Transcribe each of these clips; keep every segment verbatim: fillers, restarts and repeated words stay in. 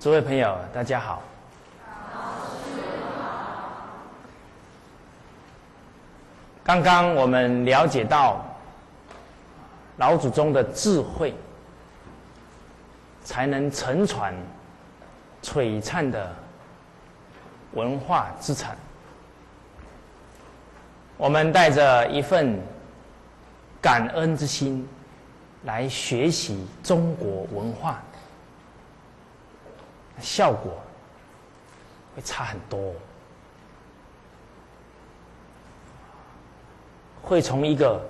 诸位朋友，大家好。刚刚我们了解到老祖宗的智慧，才能承传璀璨的文化资产。我们带着一份感恩之心来学习中国文化，效果会差很多，会从一个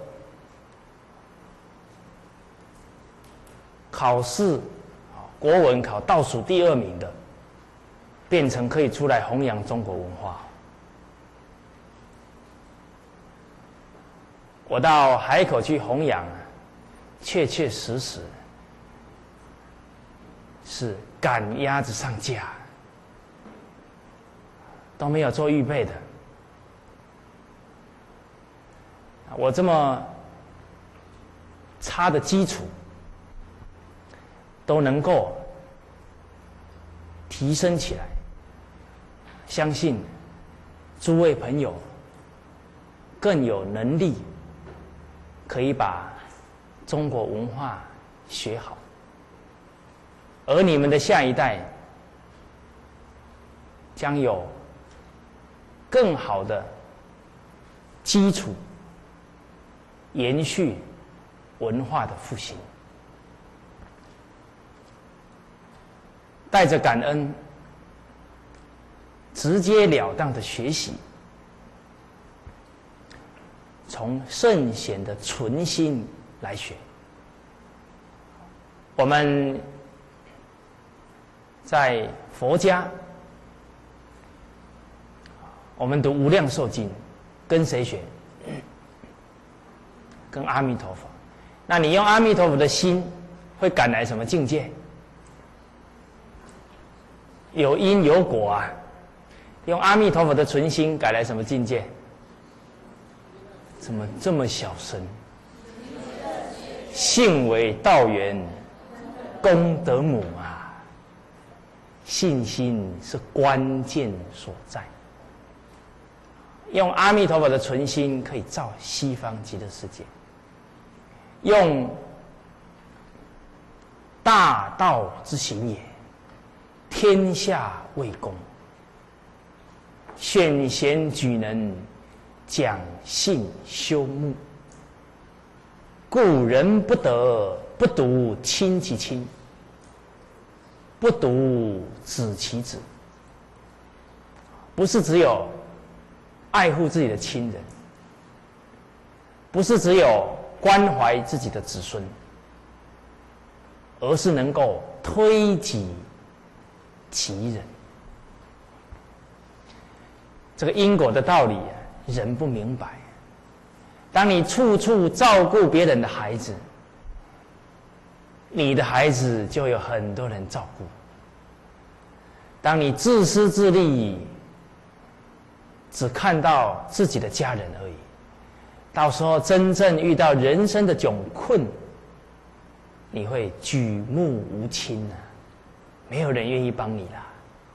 考试国文考倒数第二名的，变成可以出来弘扬中国文化。我到海口去弘扬，确确实实是赶鸭子上架，都没有做预备的。我这么差的基础都能够提升起来，相信诸位朋友更有能力可以把中国文化学好，而你们的下一代将有更好的基础延续文化的复兴。带着感恩，直截了当的学习，从圣贤的纯心来学。我们在佛家，我们读《无量寿经》，跟谁学？跟阿弥陀佛。那你用阿弥陀佛的心，会赶来什么境界？有因有果啊！用阿弥陀佛的纯心，改来什么境界？怎么这么小声？信为道源，功德母啊！信心是关键所在。用阿弥陀佛的纯心，可以造西方极乐世界。用大道之行也，天下为公。选贤举能，讲信修睦。故人不得不独亲其亲，不独子其子。不是只有爱护自己的亲人，不是只有关怀自己的子孙，而是能够推己及人。这个因果的道理，人不明白。当你处处照顾别人的孩子，你的孩子就有很多人照顾。当你自私自利，只看到自己的家人而已，到时候真正遇到人生的窘困，你会举目无亲啊，没有人愿意帮你啦。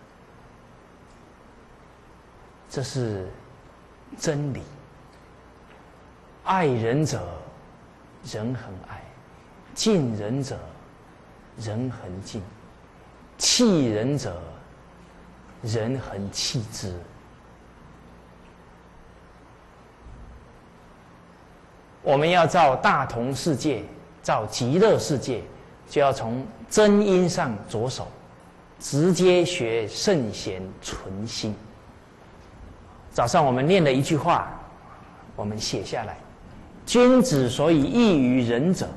这是真理。爱人者，人恒爱；敬人者，人恒敬；弃人者，人恒弃之。我们要造大同世界，造极乐世界，就要从真因上着手，直接学圣贤纯心。早上我们念了一句话，我们写下来：君子所以异于仁者，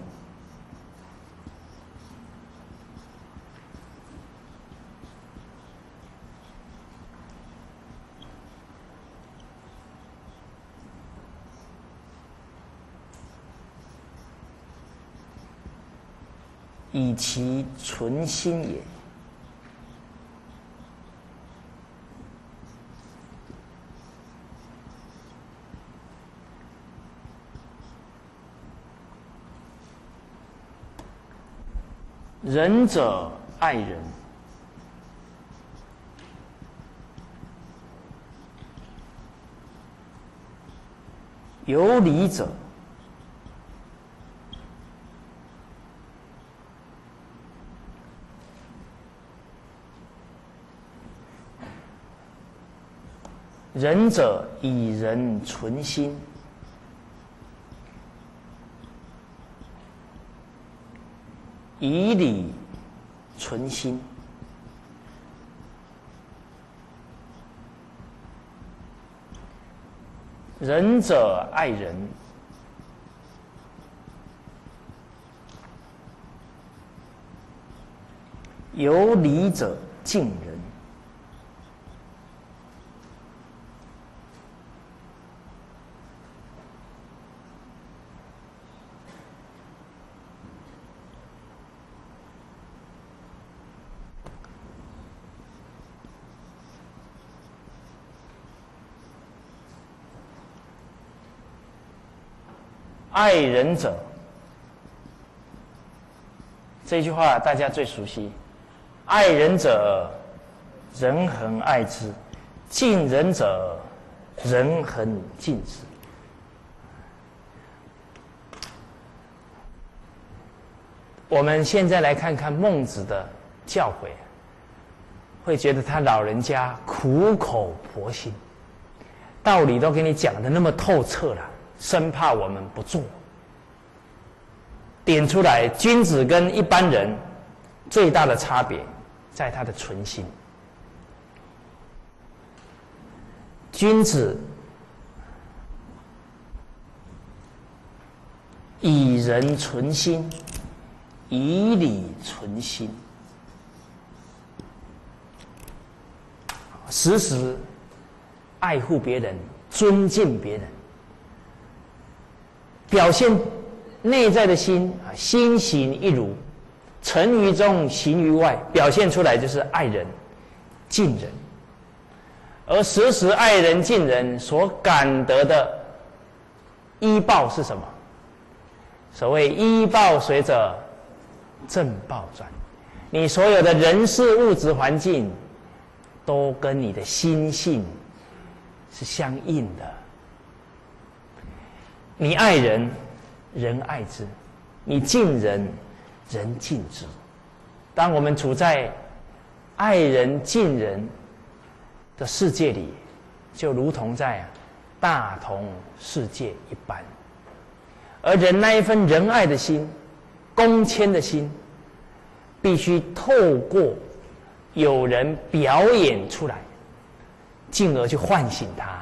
以其纯心也。仁者爱人， 有理者，仁者以仁存心，以理存心。仁者爱人，有理者敬人。爱人者，这句话大家最熟悉。爱人者，人恒爱之；敬人者，人恒敬之。我们现在来看看孟子的教诲，会觉得他老人家苦口婆心，道理都给你讲得那么透彻了。生怕我们不做，点出来君子跟一般人最大的差别在他的存心。君子以仁存心，以理存心，时时爱护别人，尊敬别人。表现内在的心啊，心行一如，诚于中，行于外，表现出来就是爱人、敬人。而时时爱人、敬人所感得的依报是什么？所谓依报随着正报转，你所有的人事物质环境，都跟你的心性是相应的。你爱人，人爱之；你敬人，人敬之。当我们处在爱人敬人的世界里，就如同在大同世界一般。而人那一份仁爱的心、恭谦的心，必须透过有人表演出来，进而去唤醒他。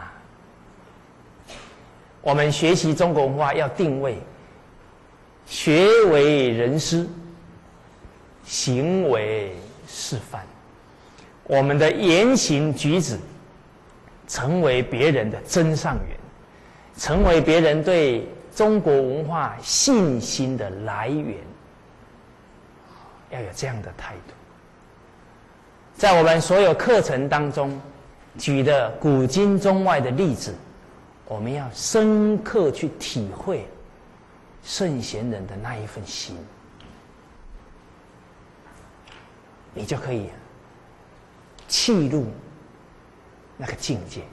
我们学习中国文化要定位，学为人师，行为示范。我们的言行举止，成为别人的真上缘，成为别人对中国文化信心的来源。要有这样的态度。在我们所有课程当中举的古今中外的例子，我们要深刻去体会圣贤人的那一份心，你就可以契入那个境界。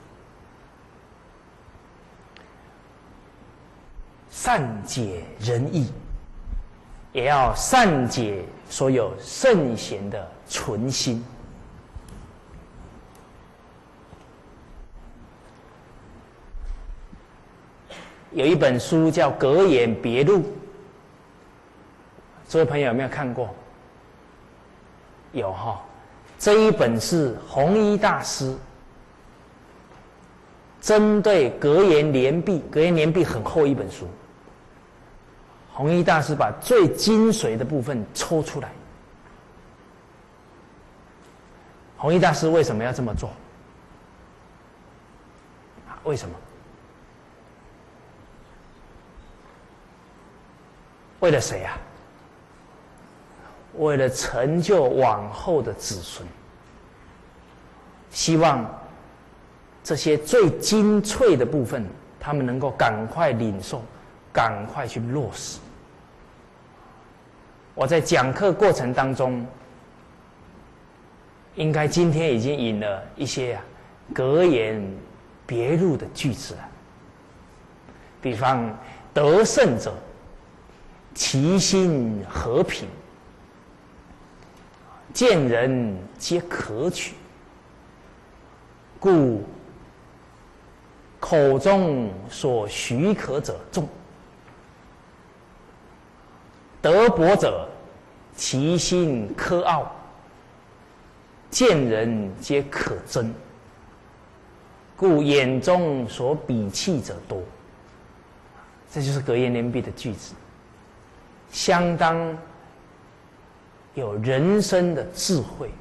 善解人意，也要善解所有圣贤的存心。有一本书叫《格言别录》，这位朋友有没有看过？有哈，这一本是弘一大师针对格言联璧，格言联璧很厚一本书，弘一大师把最精髓的部分抽出来。弘一大师为什么要这么做？为什么？为了谁啊？为了成就往后的子孙，希望这些最精粹的部分，他们能够赶快领受，赶快去落实。我在讲课过程当中，应该今天已经引了一些啊格言别录的句子了。 比方得胜者，其心和平，见人皆可取，故口中所许可者众。得博者，其心苛傲，见人皆可憎，故眼中所鄙弃者多。这就是格言联璧的句子，相当有人生的智慧。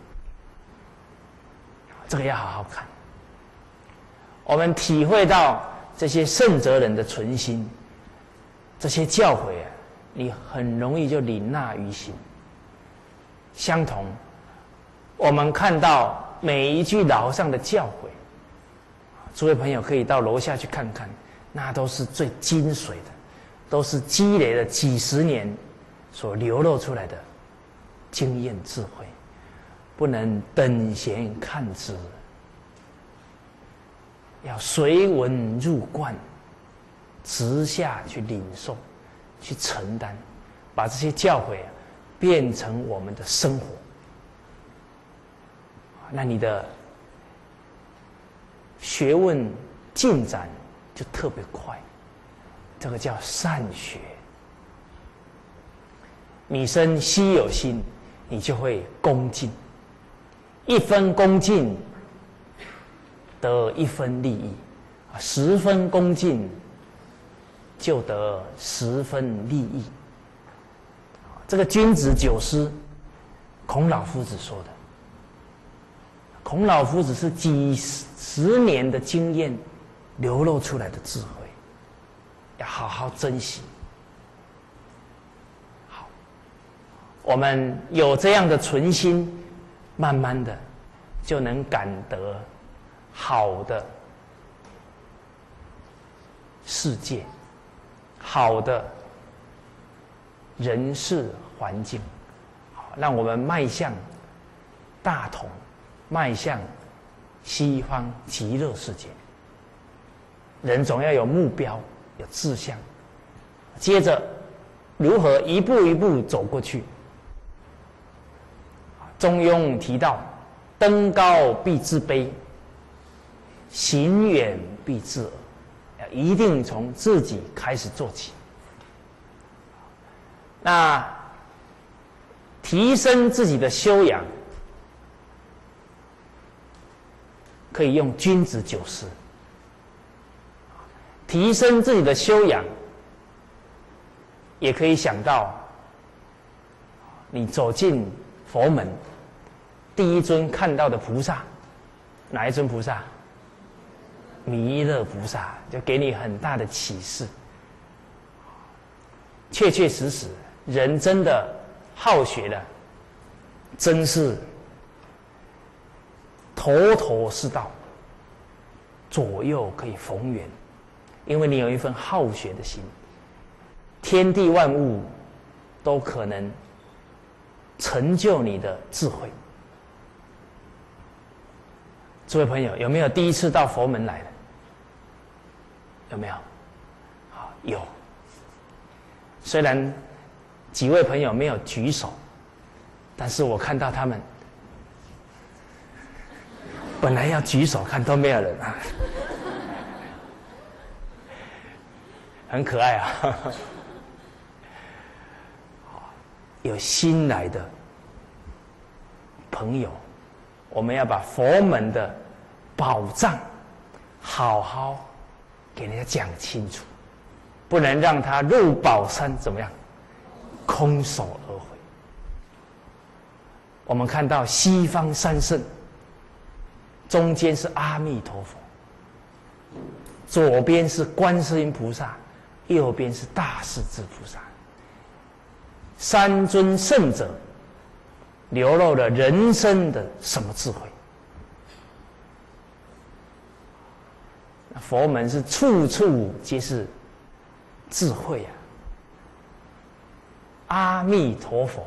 这个要好好看。我们体会到这些圣哲人的存心，这些教诲啊，你很容易就领纳于心。相同，我们看到每一句老和尚的教诲，诸位朋友可以到楼下去看看，那都是最精髓的，都是积累了几十年所流露出来的经验智慧，不能等闲看之，要随文入观，直下去领受，去承担，把这些教诲啊变成我们的生活，那你的学问进展就特别快。这个叫善学。你生稀有心，你就会恭敬，一分恭敬得一分利益，十分恭敬就得十分利益。这个君子九思，孔老夫子说的。孔老夫子是几十年的经验流露出来的智慧，要好好珍惜。好，我们有这样的存心，慢慢的就能感得好的世界，好的人事环境，好，让我们迈向大同，迈向西方极乐世界。人总要有目标，有志向，接着如何一步一步走过去。中庸提到，登高必自卑，行远必自耳，要一定从自己开始做起。那提升自己的修养，可以用君子九思。提升自己的修养，也可以想到，你走进佛门，第一尊看到的菩萨，哪一尊菩萨？弥勒菩萨，就给你很大的启示。确确实实，人真的好学了，真是头头是道，左右可以逢源。因为你有一份好学的心，天地万物都可能成就你的智慧。诸位朋友，有没有第一次到佛门来的？有没有？好，有。虽然几位朋友没有举手，但是我看到他们本来要举手看都没有人啊。很可爱啊！有新来的朋友，我们要把佛门的宝藏好好给人家讲清楚，不能让他入宝山怎么样，空手而回。我们看到西方三圣，中间是阿弥陀佛，左边是观世音菩萨，右边是大势至菩萨。三尊圣者流露了人生的什么智慧？佛门是处处皆是智慧啊！阿弥陀佛，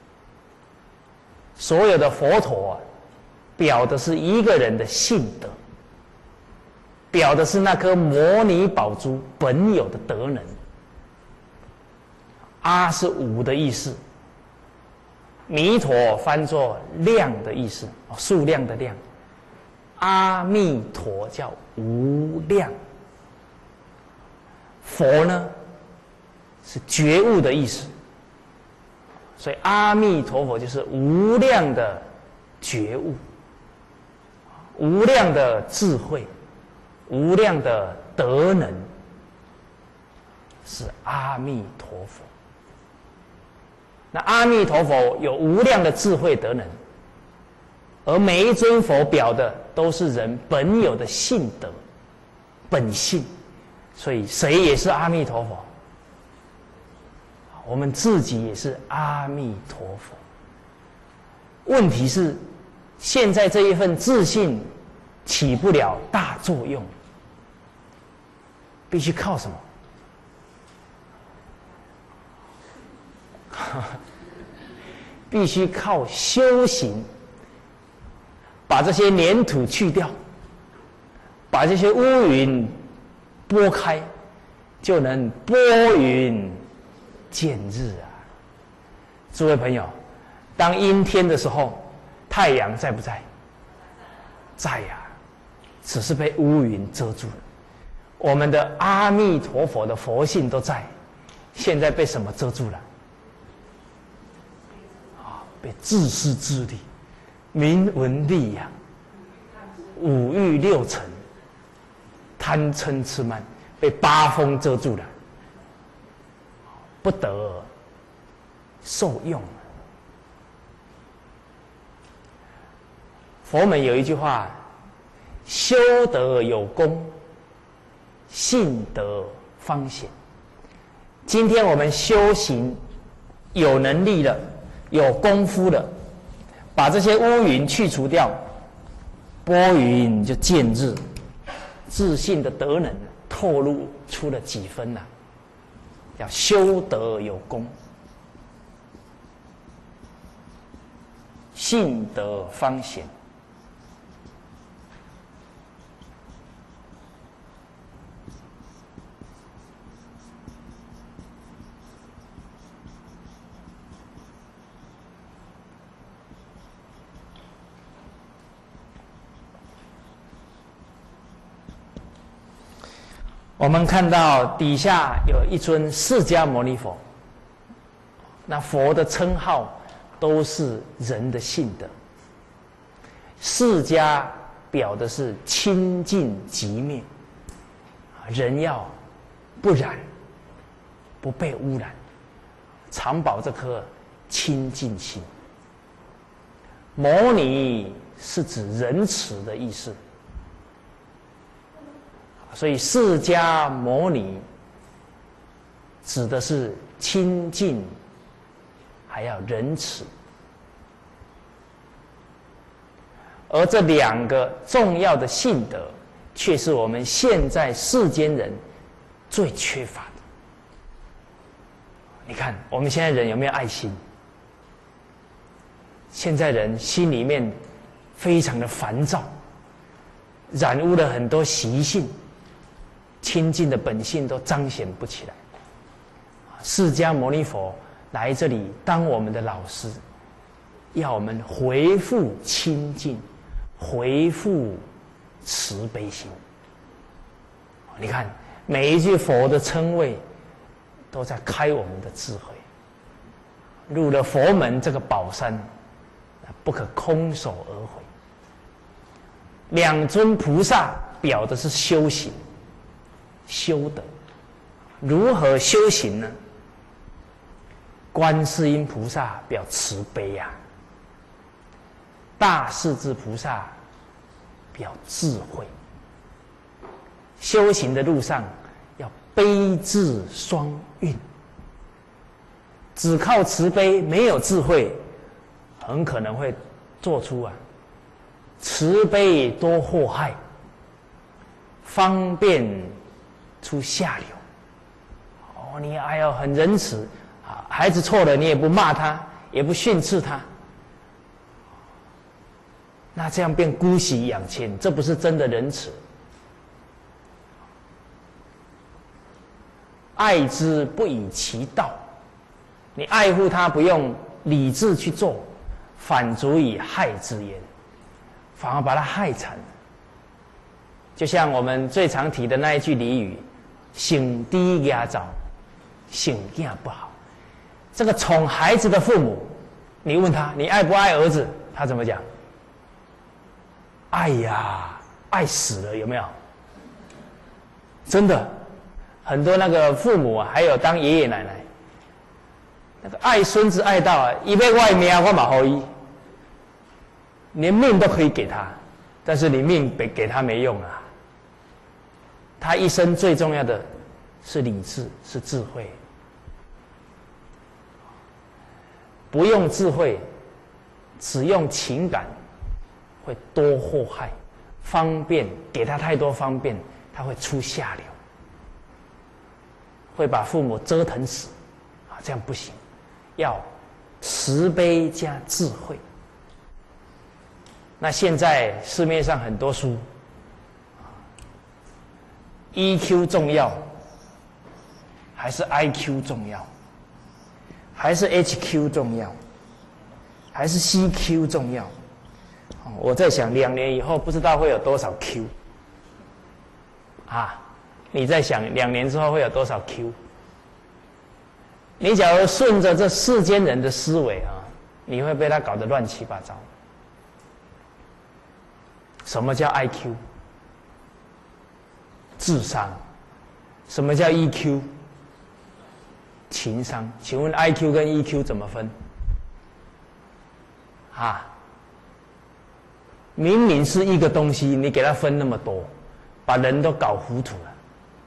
所有的佛陀啊，表的是一个人的性德， 表的是那颗摩尼宝珠本有的德能。阿是无的意思，弥陀翻作量的意思，数量的量。阿弥陀叫无量，佛呢是觉悟的意思，所以阿弥陀佛就是无量的觉悟，无量的智慧，无量的德能，是阿弥陀佛。那阿弥陀佛有无量的智慧德能，而每一尊佛表的都是人本有的性德本性，所以谁也是阿弥陀佛，我们自己也是阿弥陀佛。问题是现在这一份自信起不了大作用，必须靠什么？必须靠修行，把这些粘土去掉，把这些乌云拨开，就能拨云见日啊！诸位朋友，当阴天的时候，太阳在不在？在呀、啊，只是被乌云遮住了。我们的阿弥陀佛的佛性都在，现在被什么遮住了？被自私自利、名闻利养、五欲六尘、贪嗔痴慢，被八风遮住了，不得受用。佛门有一句话：修得有功，信得方显。今天我们修行有能力了，有功夫了，把这些乌云去除掉，拨云就见日，自信的德能透露出了几分呐、啊？要修得有功，信得方显。我们看到底下有一尊释迦牟尼佛，那佛的称号都是人的性德。释迦表的是清净寂灭，人要不染，不被污染，常保这颗清净心。牟尼是指仁慈的意思。所以释迦牟尼指的是清净，还要仁慈，而这两个重要的性德，却是我们现在世间人最缺乏的。你看，我们现在人有没有爱心？现在人心里面非常的烦躁，染污了很多习性。清净的本性都彰显不起来。释迦牟尼佛来这里当我们的老师，要我们回复清净，回复慈悲心。你看每一句佛的称谓，都在开我们的智慧。入了佛门这个宝山，不可空手而回。两尊菩萨表的是修行。修德，如何修行呢？观世音菩萨表慈悲呀、啊，大势至菩萨表智慧。修行的路上要悲智双运，只靠慈悲没有智慧，很可能会做出啊慈悲多祸害，方便出下流。哦，你还要很仁慈啊，孩子错了你也不骂他，也不训斥他，那这样变姑息养亲，这不是真的仁慈。 爱之不以其道。你爱护他，不用理智去做，反足以害之焉，反而把他害惨了。就像我们最常提的那一句俚语：“省低压早，省囝不好。”这个宠孩子的父母，你问他你爱不爱儿子，他怎么讲？爱呀，爱死了，有没有？真的，很多那个父母啊，还有当爷爷奶奶，那个爱孙子爱到啊，一被外面我马后一，连命都可以给他，但是你命给给他没用啊。他一生最重要的是理智，是智慧。不用智慧，只用情感，会多祸害。方便给他太多方便，他会出下流，会把父母折腾死，啊，这样不行。要慈悲加智慧。那现在市面上很多书 ，E Q 重要，还是 I Q 重要？还是 H Q 重要，还是 C Q 重要？我在想，两年以后不知道会有多少 Q 啊？你在想，两年之后会有多少 Q？ 你假如顺着这世间人的思维啊，你会被他搞得乱七八糟。什么叫 I Q？ 智商。什么叫 E Q？情商。请问 I Q 跟 E Q 怎么分？啊，明明是一个东西，你给它分那么多，把人都搞糊涂了。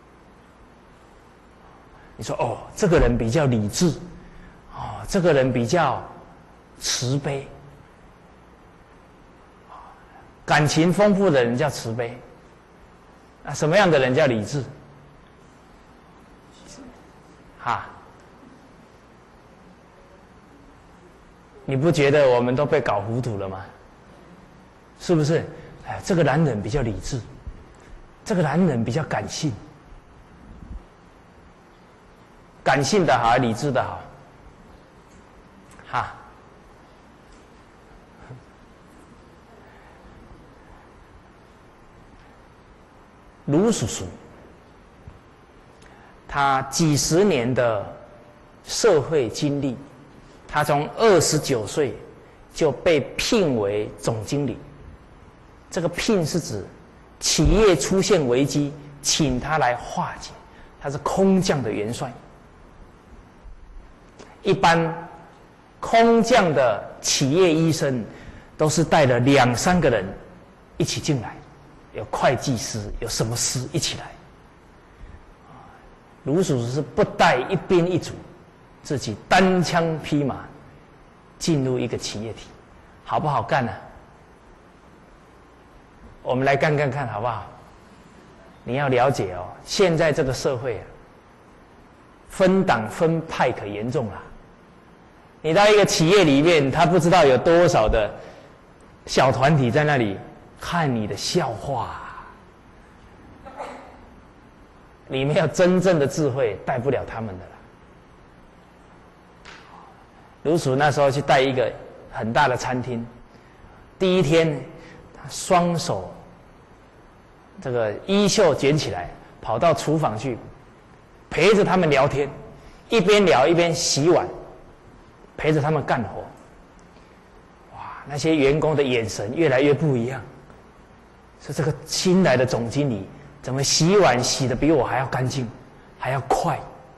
你说哦，这个人比较理智，哦，这个人比较慈悲，感情丰富的人叫慈悲，那什么样的人叫理智？哈？你不觉得我们都被搞糊涂了吗？是不是？哎，这个男人比较理智，这个男人比较感性，感性的好，理智的好，哈。卢叔叔，他几十年的社会经历。他从二十九岁就被聘为总经理，这个聘是指企业出现危机，请他来化解。他是空降的元帅。一般空降的企业医生都是带了两三个人一起进来，有会计师，有什么师一起来。卢叔叔是不带一兵一卒，自己单枪匹马进入一个企业体，好不好干呢？我们来干干看好不好？你要了解哦，现在这个社会啊，分党分派可严重了。你到一个企业里面，他不知道有多少的小团体在那里看你的笑话，你没有真正的智慧，带不了他们的啦。卢叔那时候去带一个很大的餐厅，第一天，他双手这个衣袖卷起来，跑到厨房去，陪着他们聊天，一边聊一边洗碗，陪着他们干活。哇，那些员工的眼神越来越不一样，说这个新来的总经理怎么洗碗洗得比我还要干净，还要快。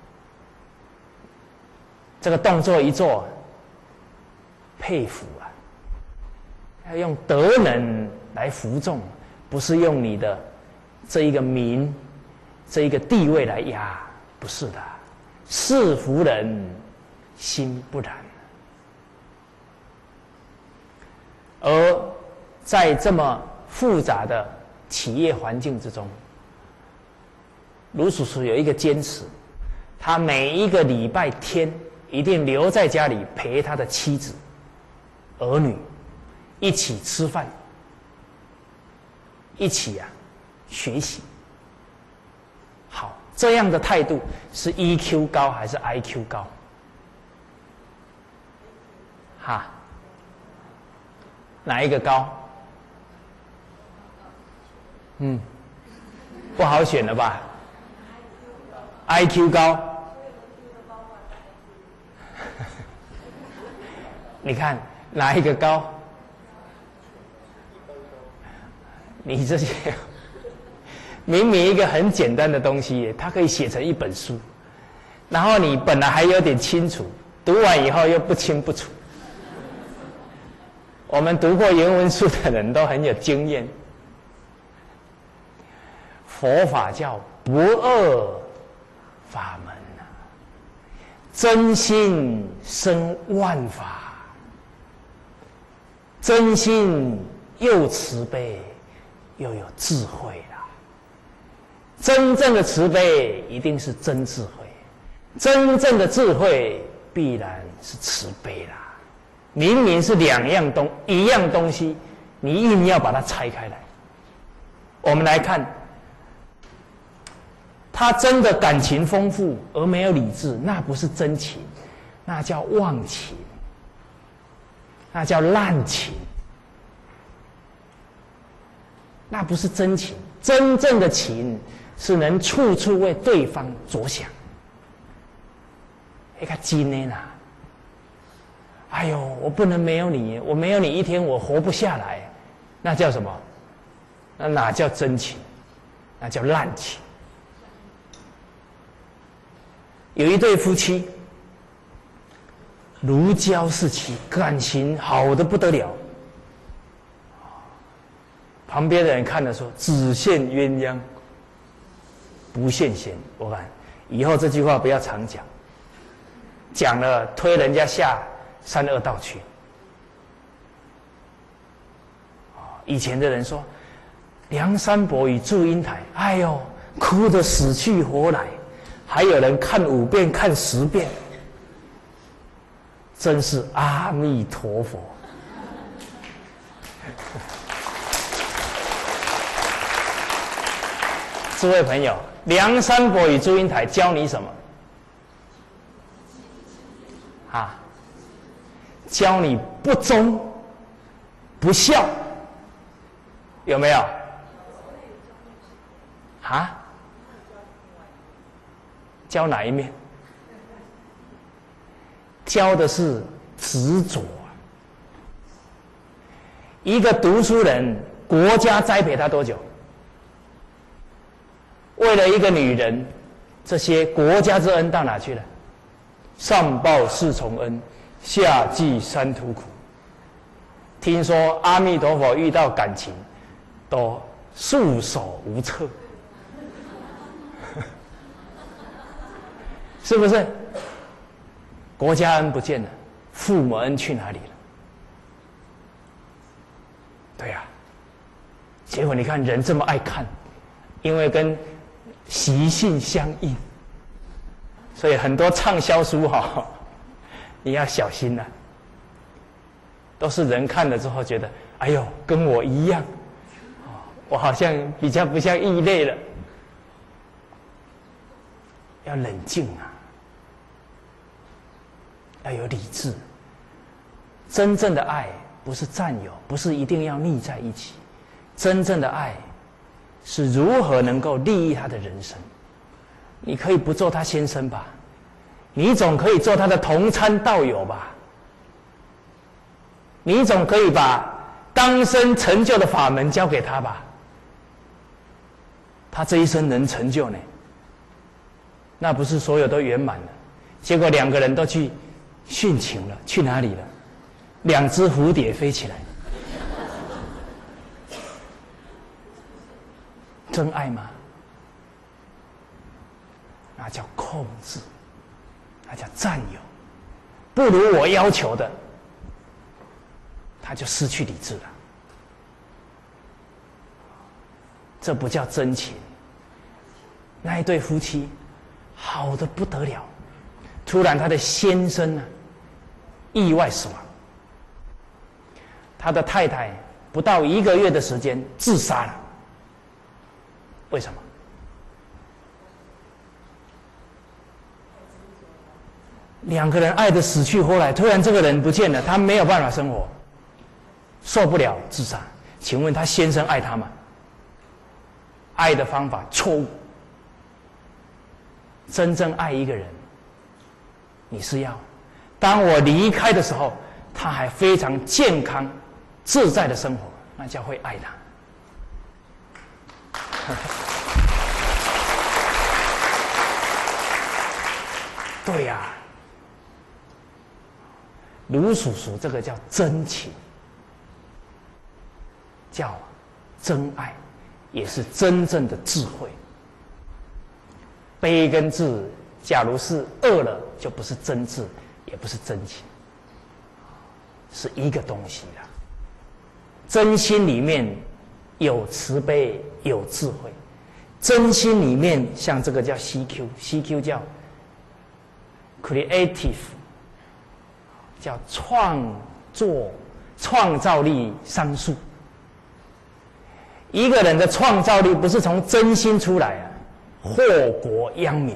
这个动作一做，佩服啊！要用德能来服众，不是用你的这一个名、这一个地位来压，不是的。是服人，心不然。而在这么复杂的企业环境之中，卢叔叔有一个坚持，他每一个礼拜天一定留在家里陪他的妻子、儿女一起吃饭，一起啊学习。好， 这样的态度是 E Q 高还是 I Q 高？哈，哪一个高？嗯，不好选了吧 ？I Q 高。你看哪一个高？你这些明明一个很简单的东西，它可以写成一本书，然后你本来还有点清楚，读完以后又不清不楚。我们读过原文书的人都很有经验。佛法叫不二法门啊，真心生万法，真心又慈悲又有智慧啦。真正的慈悲一定是真智慧，真正的智慧必然是慈悲啦。明明是两样东一样东西，你硬要把它拆开来。我们来看，他真的感情丰富而没有理智，那不是真情，那叫妄情，那叫滥情，那不是真情。真正的情是能处处为对方着想。那个真的啦，哎呦，我不能没有你，我没有你一天我活不下来，那叫什么？那哪叫真情？那叫滥情。有一对夫妻，如胶似漆，感情好得不得了。旁边的人看了说：“只羡鸳鸯，不羡仙。”我看以后这句话不要常讲，讲了推人家下三恶道去。以前的人说梁山伯与祝英台，哎呦，哭得死去活来，还有人看五遍看十遍，真是阿弥陀佛。诸位朋友，梁山伯与祝英台教你什么？啊，教你不忠不孝，有没有？啊？教哪一面？教的是执着。一个读书人，国家栽培他多久？为了一个女人，这些国家之恩到哪去了？上报四重恩，下济三途苦。听说阿弥陀佛遇到感情，都束手无策，是不是？国家恩不见了，父母恩去哪里了？对呀、啊，结果你看人这么爱看，因为跟习性相应，所以很多畅销书哈、哦，你要小心了、啊。都是人看了之后觉得，哎呦，跟我一样，我好像比较不像异类了。要冷静啊，要有理智。真正的爱不是占有，不是一定要腻在一起。真正的爱是如何能够利益他的人生。你可以不做他先生吧，你总可以做他的同参道友吧，你总可以把当生成就的法门交给他吧，他这一生能成就呢？那不是所有都圆满了，结果两个人都去殉情了，去哪里了？两只蝴蝶飞起来。真爱吗？那叫控制，那叫占有，不如我要求的，他就失去理智了。这不叫真情。那一对夫妻好得不得了，突然他的先生呢、啊、意外死亡，他的太太不到一个月的时间自杀了。为什么？ 两个人爱得死去活来，突然这个人不见了，他没有办法生活，受不了自杀。请问他先生爱他吗？爱的方法错误。真正爱一个人，你是要当我离开的时候，他还非常健康自在的生活，那叫会爱他。对呀、啊，卢叔叔这个叫真情，叫真爱，也是真正的智慧。悲跟智，假如是恶了，就不是真智，也不是真情，是一个东西啦。真心里面有慈悲，有智慧。真心里面像这个叫 C Q，C Q 叫 creative， 叫创作、创造力商数。一个人的创造力不是从真心出来啊，祸国殃民，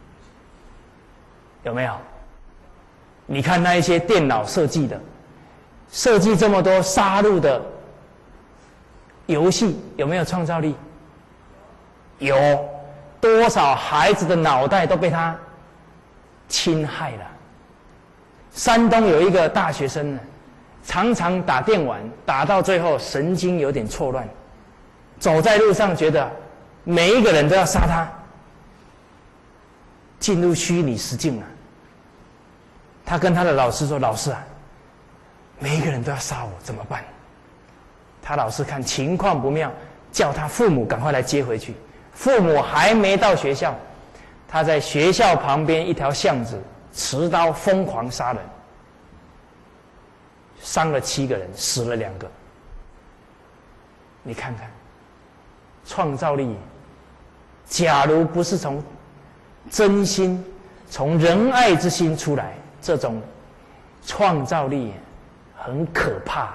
有没有？你看那一些电脑设计的，设计这么多杀戮的游戏，有没有创造力？有，多少孩子的脑袋都被他侵害了。山东有一个大学生呢，常常打电玩，打到最后神经有点错乱，走在路上觉得每一个人都要杀他，进入虚拟实境了。他跟他的老师说：“老师啊，每一个人都要杀我，怎么办？”他老师看情况不妙，叫他父母赶快来接回去。父母还没到学校，他在学校旁边一条巷子持刀疯狂杀人，伤了七个人，死了两个。你看看，创造力，假如不是从真心、从仁爱之心出来，这种创造力很可怕，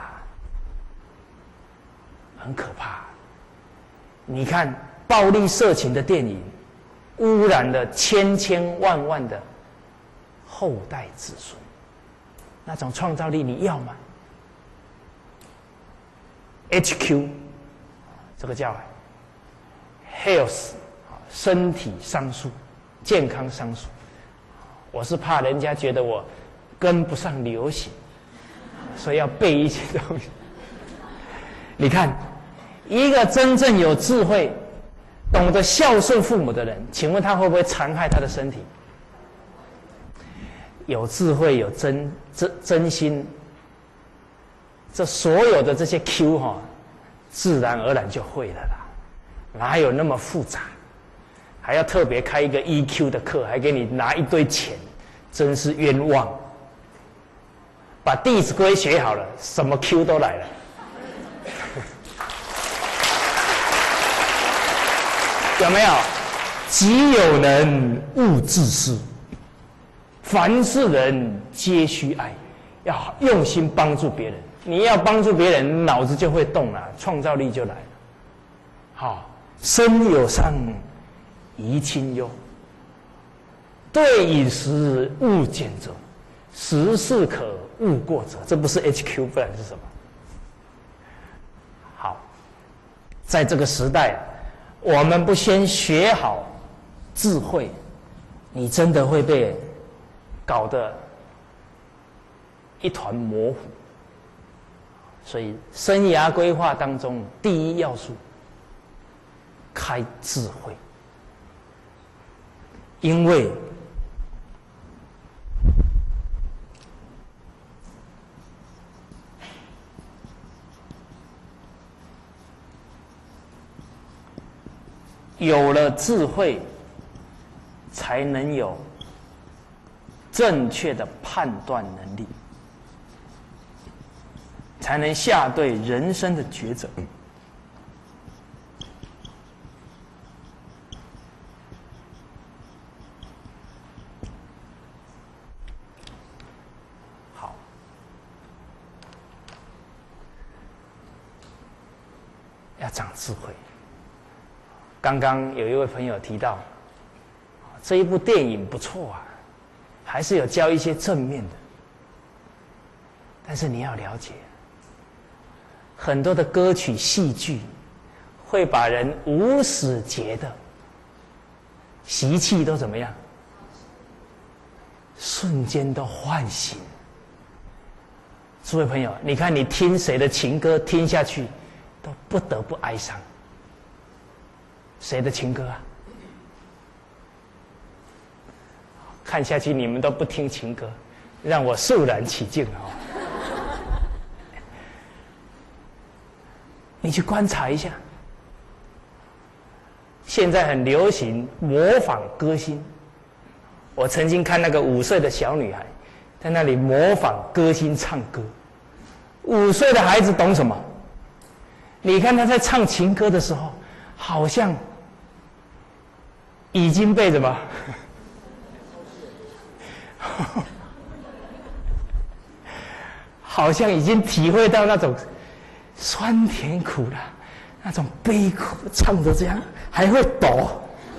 很可怕。你看暴力色情的电影，污染了千千万万的后代子孙，那种创造力你要吗 ？H Q， 这个叫 health， 身体商数，健康商数。我是怕人家觉得我跟不上流行，所以要背一些东西。你看，一个真正有智慧、懂得孝顺父母的人，请问他会不会残害他的身体？有智慧、有真真真心，这所有的这些 Q 哈、哦，自然而然就会了啦，哪有那么复杂？还要特别开一个 E Q 的课，还给你拿一堆钱，真是冤枉。把《弟子规》学好了，什么 Q 都来了。有没有？己有能，勿自私。凡是人皆须爱，要用心帮助别人。你要帮助别人，脑子就会动了，创造力就来了。好，身有伤，贻亲忧。对饮食勿拣择，时适可勿过则。这不是 H Q， 不然是什么？好，在这个时代，我们不先学好智慧，你真的会被搞得一团模糊。所以，生涯规划当中第一要素，开智慧。因为有了智慧，才能有正确的判断能力，才能下对人生的抉择。好，要长智慧。刚刚有一位朋友提到，这一部电影不错啊， 还是有教一些正面的。但是你要了解，很多的歌曲、戏剧会把人无始劫的习气都怎么样？瞬间都唤醒。诸位朋友，你看你听谁的情歌听下去，都不得不哀伤。谁的情歌啊？看下去你们都不听情歌，让我肃然起敬哦。你去观察一下，现在很流行模仿歌星。我曾经看那个五岁的小女孩，在那里模仿歌星唱歌。五岁的孩子懂什么？你看他在唱情歌的时候，好像已经被什么？好像已经体会到那种酸甜苦辣，那种悲苦，唱着这样还会抖。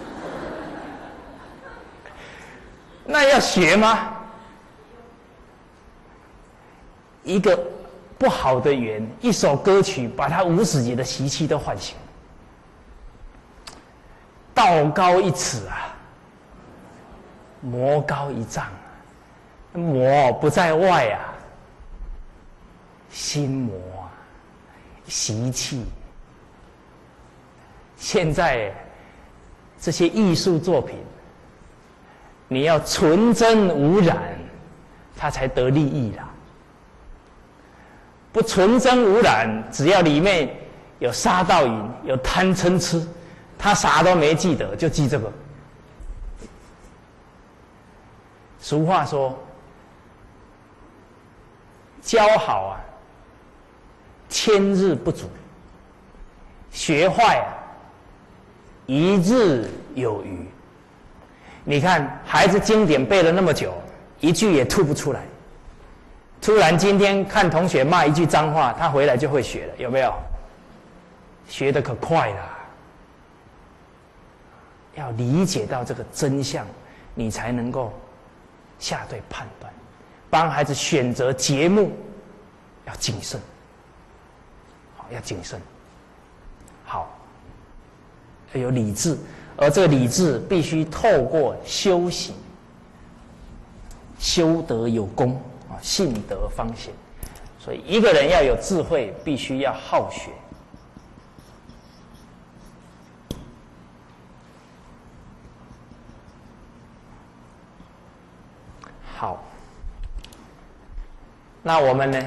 那要学吗？一个不好的缘，一首歌曲把他无始劫的习气都唤醒。道高一尺啊，魔高一丈。魔不在外啊，心魔啊，习气。现在这些艺术作品，你要纯真无染，它才得利益啦。不纯真无染，只要里面有杀盗淫，有贪嗔痴，他啥都没记得，就记这个。俗话说，教好啊，千日不足；学坏啊，一日有余。你看，孩子经典背了那么久，一句也吐不出来。突然今天看同学骂一句脏话，他回来就会学了，有没有？学得可快了。要理解到这个真相，你才能够下对判断。帮孩子选择节目，要谨慎，好，要谨慎。好，要有理智，而这个理智必须透过修行，修德有功啊，信德方显。所以一个人要有智慧，必须要好学。好，那我们呢？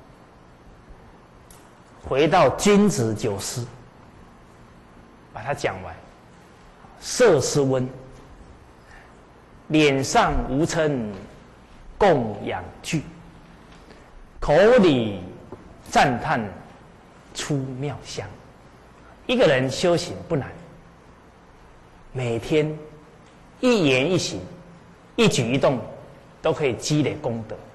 回到君子九思，把它讲完。色是温，脸上无嗔，供养具，口里赞叹，出妙香。一个人修行不难，每天一言一行，一举一动，都可以积累功德。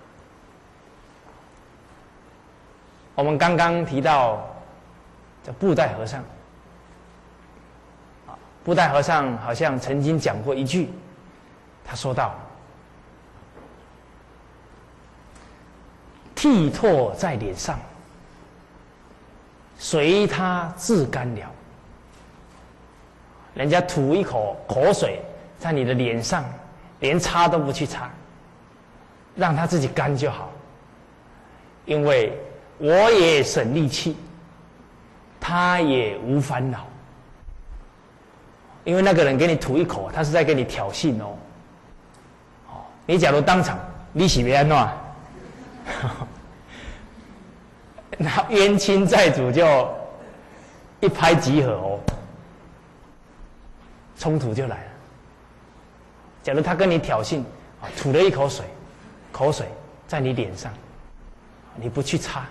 我们刚刚提到这布袋和尚，啊，布袋和尚好像曾经讲过一句，他说道：“剃唾在脸上，随他自干了。”人家吐一口口水在你的脸上，连擦都不去擦，让他自己干就好，因为我也省力气，他也无烦恼。因为那个人给你吐一口，他是在给你挑衅哦。哦，你假如当场，你是要安怎？那冤亲债主就一拍即合哦，冲突就来了。假如他跟你挑衅，啊，吐了一口水，口水在你脸上，你不去擦。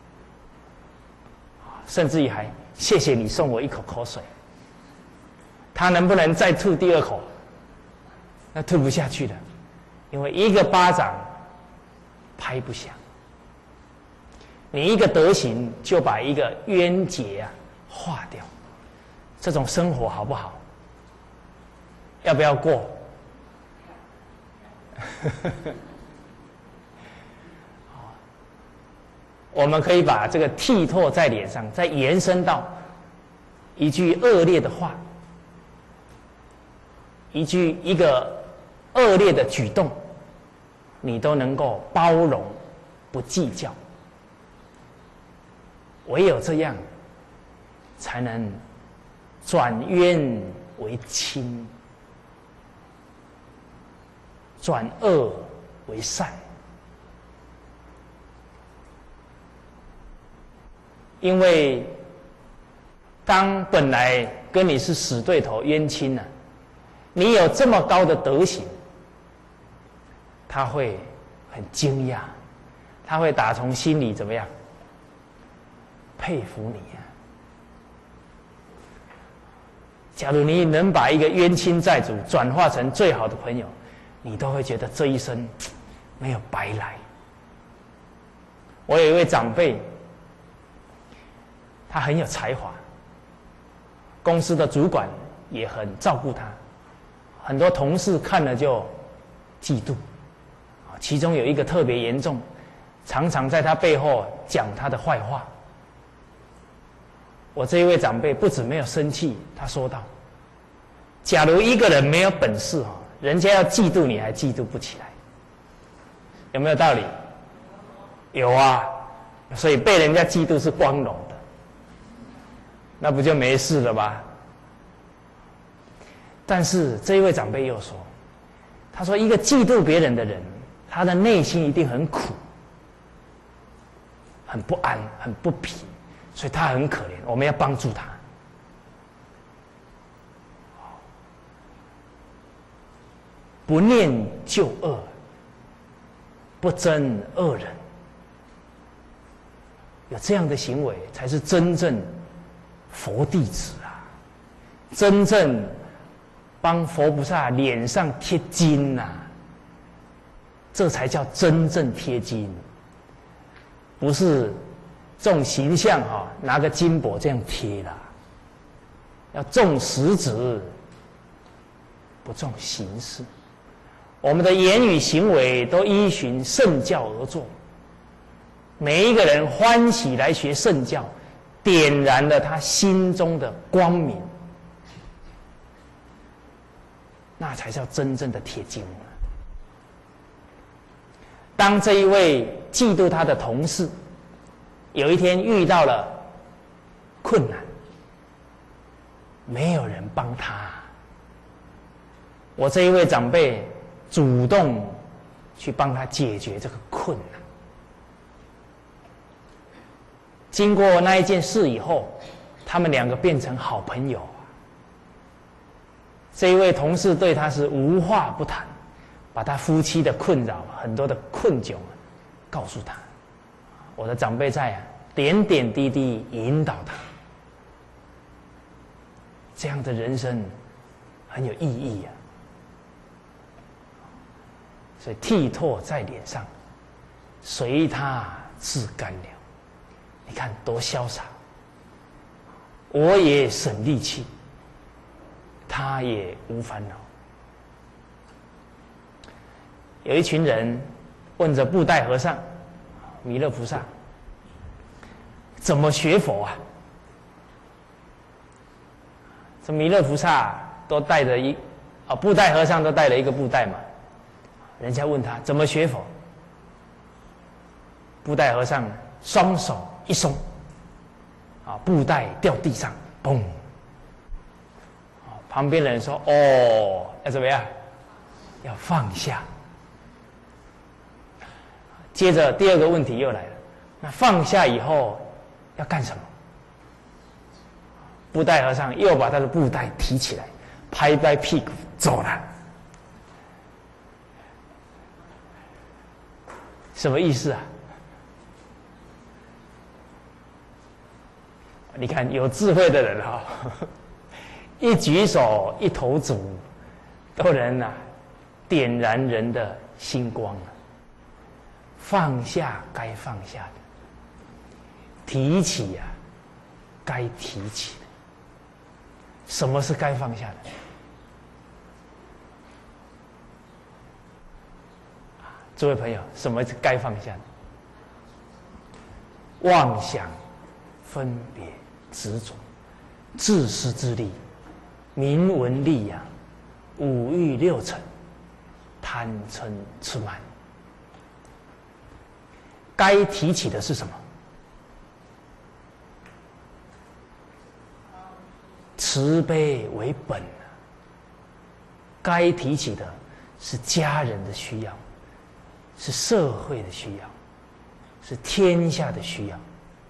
甚至于还谢谢你送我一口口水，他能不能再吐第二口？那吐不下去了，因为一个巴掌拍不响。你一个德行就把一个冤结啊化掉，这种生活好不好？要不要过？ 我们可以把这个剃拓在脸上，再延伸到一句恶劣的话，一句一个恶劣的举动，你都能够包容，不计较。唯有这样，才能转冤为亲，转恶为善。因为当本来跟你是死对头、冤亲呢、啊，你有这么高的德行，他会很惊讶，他会打从心里怎么样？佩服你呀、啊！假如你能把一个冤亲债主转化成最好的朋友，你都会觉得这一生没有白来。我有一位长辈，他很有才华，公司的主管也很照顾他，很多同事看了就嫉妒，其中有一个特别严重，常常在他背后讲他的坏话。我这一位长辈不止没有生气，他说道：假如一个人没有本事哈，人家要嫉妒你还嫉妒不起来，有没有道理？有啊，所以被人家嫉妒是光荣的，那不就没事了吧？但是这一位长辈又说，他说一个嫉妒别人的人，他的内心一定很苦，很不安，很不平，所以他很可怜，我们要帮助他。不念旧恶，不憎恶人，有这样的行为，才是真正佛弟子啊！真正帮佛菩萨脸上贴金啊，这才叫真正贴金，不是重形象哈、哦，拿个金箔这样贴啦，要重实质，不重形式。我们的言语行为都依循圣教而做，每一个人欢喜来学圣教，点燃了他心中的光明，那才叫真正的贴金。当这一位嫉妒他的同事有一天遇到了困难，没有人帮他，我这一位长辈主动去帮他解决这个困难。经过那一件事以后，他们两个变成好朋友。这一位同事对他是无话不谈，把他夫妻的困扰、很多的困窘告诉他。我的长辈在啊，点点滴滴引导他。这样的人生很有意义啊！所以剃拓在脸上，随他自干了。你看多潇洒！我也省力气，他也无烦恼。有一群人问着布袋和尚、弥勒菩萨，怎么学佛啊？这弥勒菩萨都带着一啊，布袋和尚都带了一个布袋嘛。人家问他怎么学佛，布袋和尚双手一松，啊，布袋掉地上，嘣！旁边的人说：“哦，要怎么样？要放下。”接着第二个问题又来了，那放下以后要干什么？布袋和尚又把他的布袋提起来，拍拍屁股走了。什么意思啊？你看有智慧的人哈、哦，一举手一投足，都能啊点燃人的心光啊。放下该放下的，提起呀、啊、该提起的。什么是该放下的？ 诸位朋友，什么是该放下的？妄想、分别、执着、自私自利、名闻利养、五欲六尘、贪嗔痴慢。该提起的是什么？慈悲为本。该提起的是家人的需要，是社会的需要，是天下的需要。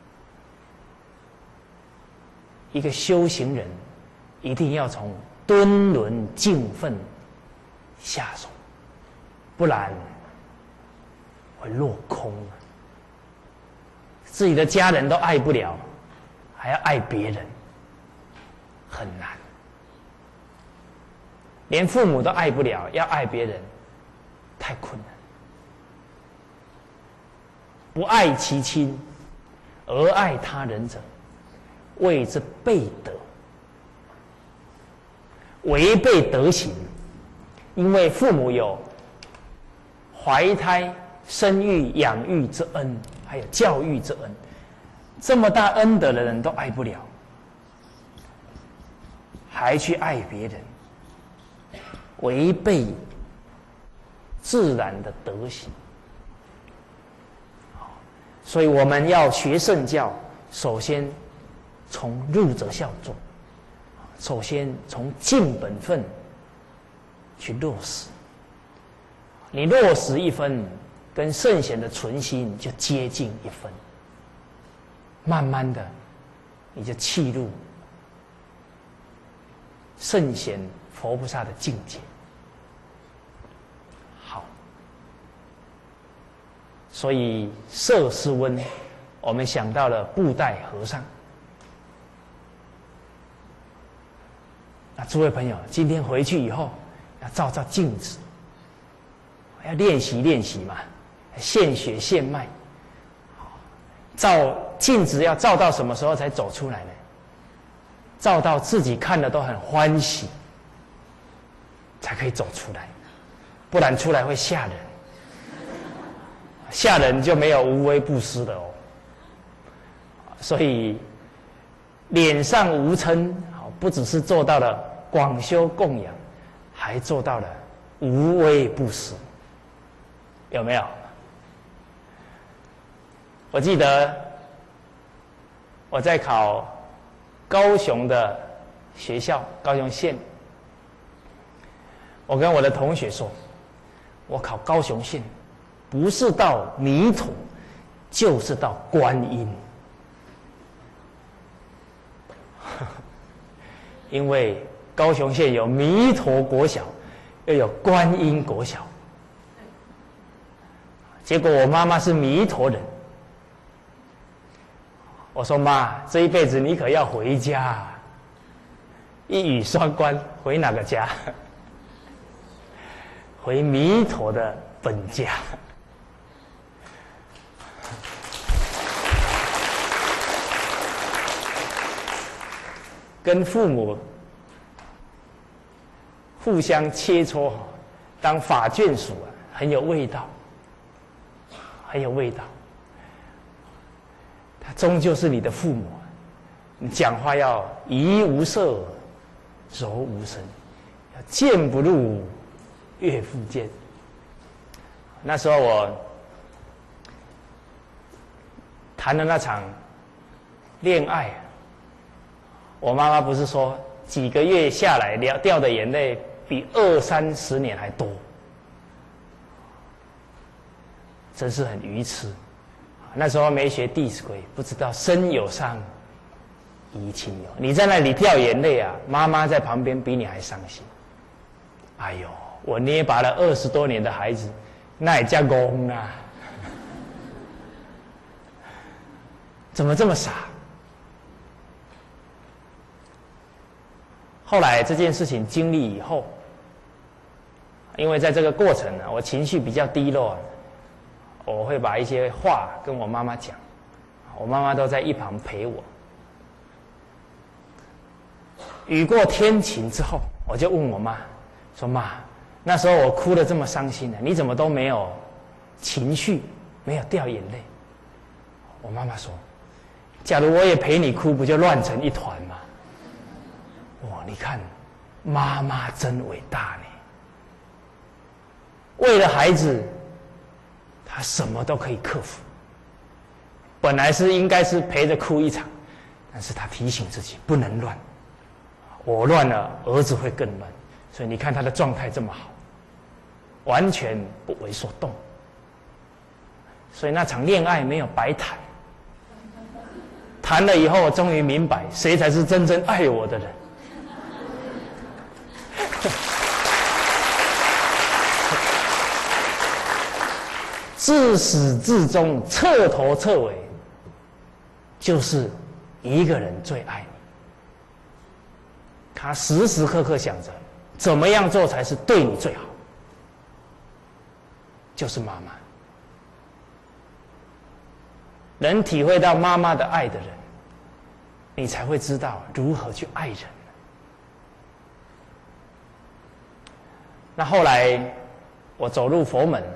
一个修行人一定要从敦伦敬奋下手，不然会落空啊。自己的家人都爱不了，还要爱别人，很难。连父母都爱不了，要爱别人，太困难。不爱其亲，而爱他人者，谓之悖德。违背德行，因为父母有怀胎、生育、养育之恩，还有教育之恩，这么大恩德的人都爱不了，还去爱别人，违背自然的德行。所以我们要学圣教，首先从入则孝重，首先从尽本分去落实。你落实一分，跟圣贤的存心就接近一分，慢慢的你就契入圣贤佛菩萨的境界。好，所以摄施温，我们想到了布袋和尚。那诸位朋友，今天回去以后要照照镜子，要练习练习嘛，现血现脉。照镜子要照到什么时候才走出来呢？照到自己看了都很欢喜，才可以走出来，不然出来会吓人。吓人就没有无微不施的哦。所以脸上无嗔，不只是做到了广修供养，还做到了无微不施，有没有？我记得我在考高雄的学校，高雄县，我跟我的同学说，我考高雄县不是到弥陀，就是到观音。因为高雄县有弥陀国小，又有观音国小。结果我妈妈是弥陀人，我说妈，这一辈子你可要回家啊，一语双关，回哪个家？回弥陀的本家。跟父母互相切磋，当法眷属啊，很有味道，很有味道。他终究是你的父母，你讲话要怡无色，柔无声，要谏不入，悦复见。那时候我谈的那场恋爱，我妈妈不是说几个月下来掉掉的眼泪比二三十年还多，真是很愚痴。那时候没学《弟子规》，不知道身有伤，贻亲忧。你在那里掉眼泪啊，妈妈在旁边比你还伤心。哎呦，我捏拔了二十多年的孩子，那也叫懵啊！怎么这么傻？后来这件事情经历以后，因为在这个过程呢，我情绪比较低落，我会把一些话跟我妈妈讲，我妈妈都在一旁陪我。雨过天晴之后，我就问我妈说：“妈，那时候我哭得这么伤心呢，你怎么都没有情绪，没有掉眼泪。我妈妈说：“假如我也陪你哭，不就乱成一团吗？”哇，你看，妈妈真伟大呢！为了孩子，她什么都可以克服。本来是应该是陪着哭一场，但是她提醒自己不能乱，我乱了，儿子会更乱。所以你看她的状态这么好，完全不为所动。所以那场恋爱没有白谈。谈了以后，终于明白谁才是真正爱我的人。自始至终，彻头彻尾，就是一个人最爱你。他时时刻刻想着怎么样做才是对你最好，就是妈妈。能体会到妈妈的爱的人，你才会知道如何去爱人。那后来我走入佛门，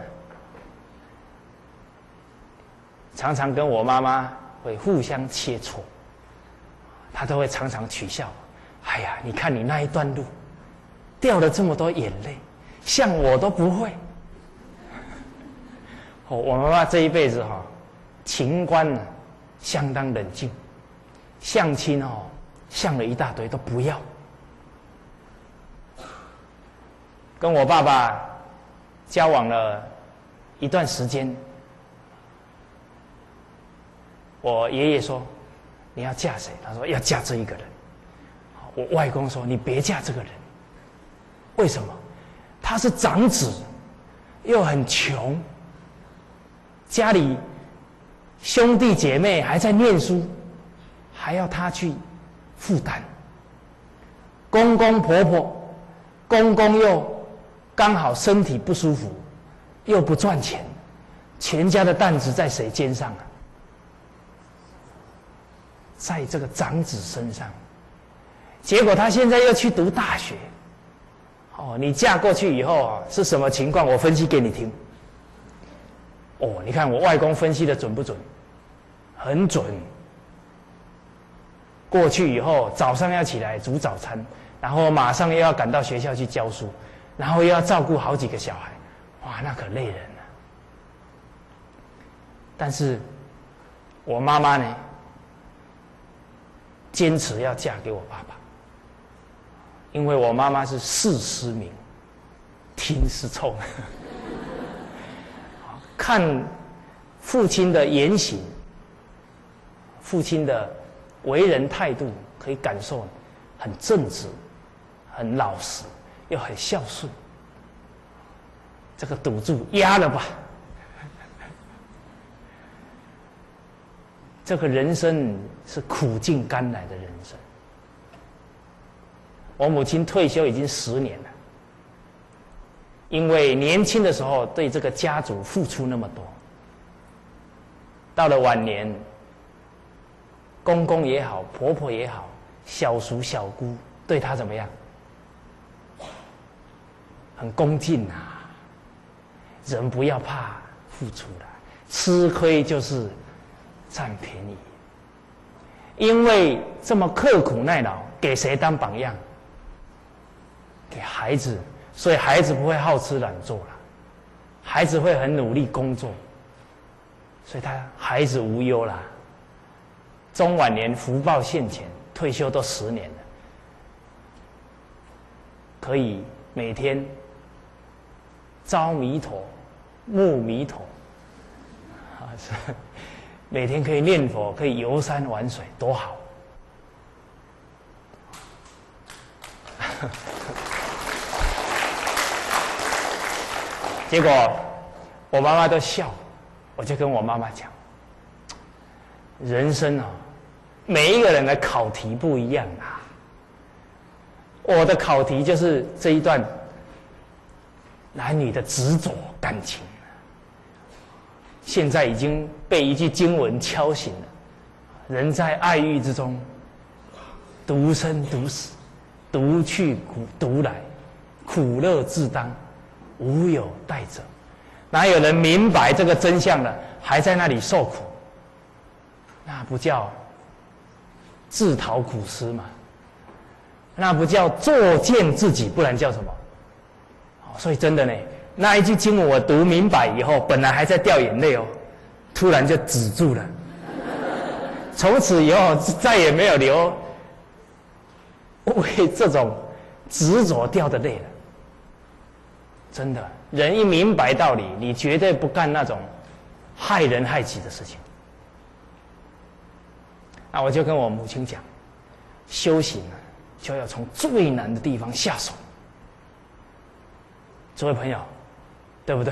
常常跟我妈妈会互相切磋，她都会常常取笑我：“哎呀，你看你那一段路，掉了这么多眼泪，像我都不会。”哦，我妈妈这一辈子哈、哦。情观呢，相当冷静，相亲哦，相了一大堆都不要。跟我爸爸交往了一段时间，我爷爷说：“你要嫁谁？”他说：“要嫁这一个人。”我外公说：“你别嫁这个人，为什么？他是长子，又很穷，家里。”兄弟姐妹还在念书，还要他去负担。公公婆婆，公公又刚好身体不舒服，又不赚钱，全家的担子在谁肩上啊？在这个长子身上。结果他现在又去读大学。哦，你嫁过去以后啊，是什么情况？我分析给你听。哦，你看我外公分析的准不准？很准。过去以后，早上要起来煮早餐，然后马上又要赶到学校去教书，然后又要照顾好几个小孩，哇，那可累人了。但是，我妈妈呢，坚持要嫁给我爸爸，因为我妈妈是视失明，听失聪。看父亲的言行，父亲的为人态度，可以感受很正直、很老实，又很孝顺。这个赌注压了吧？这个人生是苦尽甘来的人生。我母亲退休已经十年了。因为年轻的时候对这个家族付出那么多，到了晚年，公公也好，婆婆也好，小叔小姑对她怎么样？很恭敬啊。人不要怕付出的，吃亏就是占便宜。因为这么刻苦耐劳，给谁当榜样？给孩子。所以孩子不会好吃懒做了，孩子会很努力工作，所以他孩子无忧啦。中晚年福报现前，退休都十年了，可以每天朝弥陀、暮弥陀，啊，是每天可以念佛，可以游山玩水，多好！结果我妈妈都笑，我就跟我妈妈讲，人生啊，每一个人的考题不一样啊。我的考题就是这一段男女的执着感情，现在已经被一句经文敲醒了：人在爱欲之中，独生独死，独去苦独来，苦乐自当，无有代者。 哪有人明白这个真相了，还在那里受苦？那不叫自讨苦吃吗？那不叫作践自己，不然叫什么？所以真的呢，那一句经文我读明白以后，本来还在掉眼泪哦，突然就止住了。从此以后再也没有流为这种执着掉的泪了。真的，人一明白道理，你绝对不干那种害人害己的事情。那我就跟我母亲讲，修行啊，就要从最难的地方下手。诸位朋友，对不对？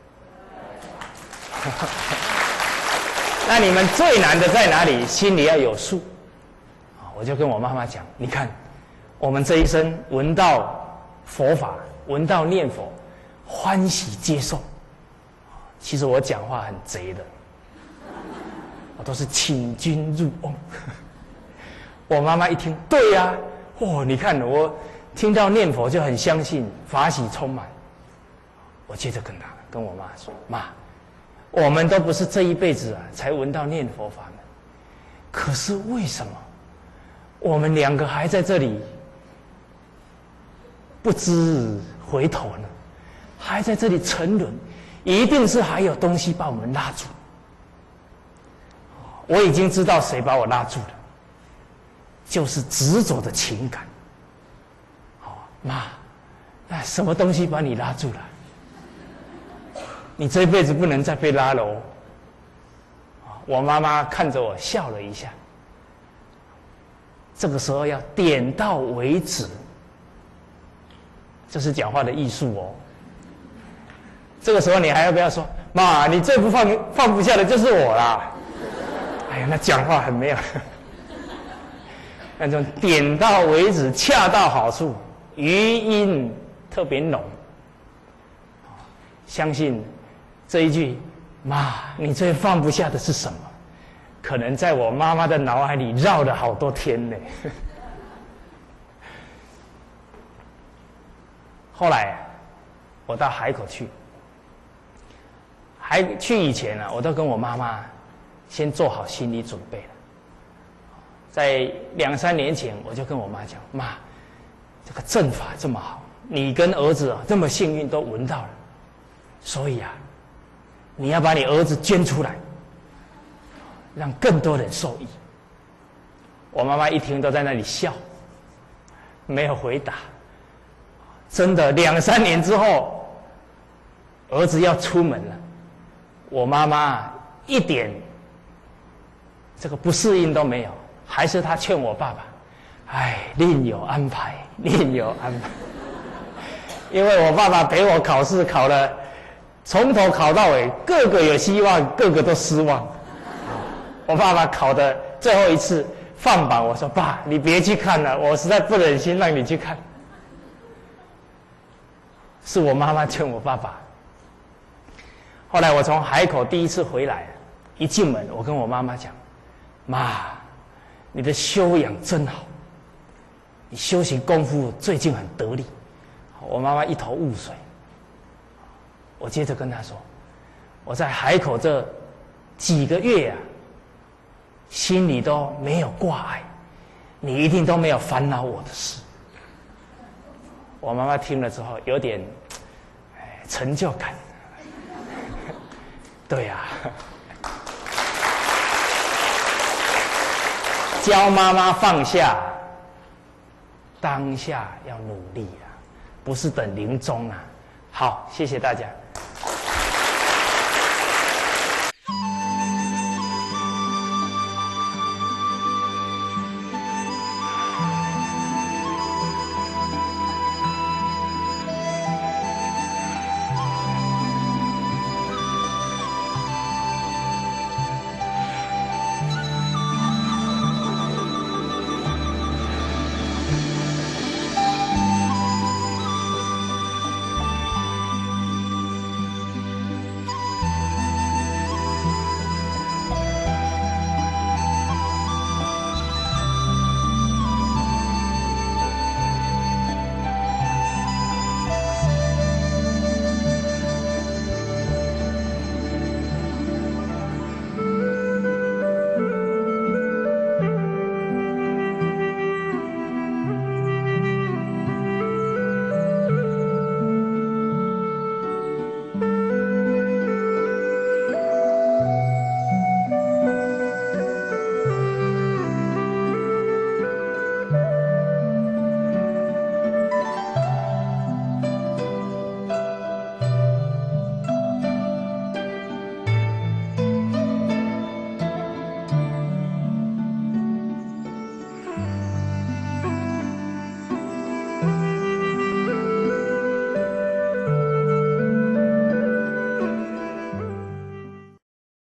那你们最难的在哪里？心里要有数。我就跟我妈妈讲，你看，我们这一生闻到佛法，闻到念佛，欢喜接受。其实我讲话很贼的，我都是请君入瓮。我妈妈一听，对呀、啊，哦，你看我听到念佛就很相信，法喜充满。我接着跟她跟我妈说，妈，我们都不是这一辈子啊才闻到念佛法门，可是为什么我们两个还在这里不知回头呢？还在这里沉沦，一定是还有东西把我们拉住。我已经知道谁把我拉住了，就是执着的情感。好，妈，那什么东西把你拉住了？你这辈子不能再被拉了哦。我妈妈看着我笑了一下。这个时候要点到为止，这是讲话的艺术哦。这个时候你还要不要说，妈，你最不放放不下的就是我啦？哎呀，那讲话很没有，那种点到为止，恰到好处，余音特别浓。相信这一句，妈，你最放不下的是什么？可能在我妈妈的脑海里绕了好多天呢。后来我到海口去，还去以前啊，我都跟我妈妈先做好心理准备了。在两三年前，我就跟我妈讲，妈，这个正法这么好，你跟儿子啊这么幸运都闻到了，所以啊，你要把你儿子捐出来，让更多人受益。我妈妈一听都在那里笑，没有回答。真的，两三年之后，儿子要出门了，我妈妈一点这个不适应都没有，还是她劝我爸爸：“哎，另有安排，另有安排。”因为我爸爸陪我考试考了，从头考到尾，个个有希望，个个都失望。我爸爸考的最后一次放榜，我说：“爸，你别去看了，我实在不忍心让你去看。”是我妈妈劝我爸爸。后来我从海口第一次回来，一进门，我跟我妈妈讲：“妈，你的修养真好，你修行功夫最近很得力。”我妈妈一头雾水。我接着跟她说：“我在海口这几个月啊，心里都没有挂碍，你一定都没有烦恼我的事。”我妈妈听了之后有点哎成就感。对呀、啊，教妈妈放下，当下要努力啊，不是等临终啊。好，谢谢大家。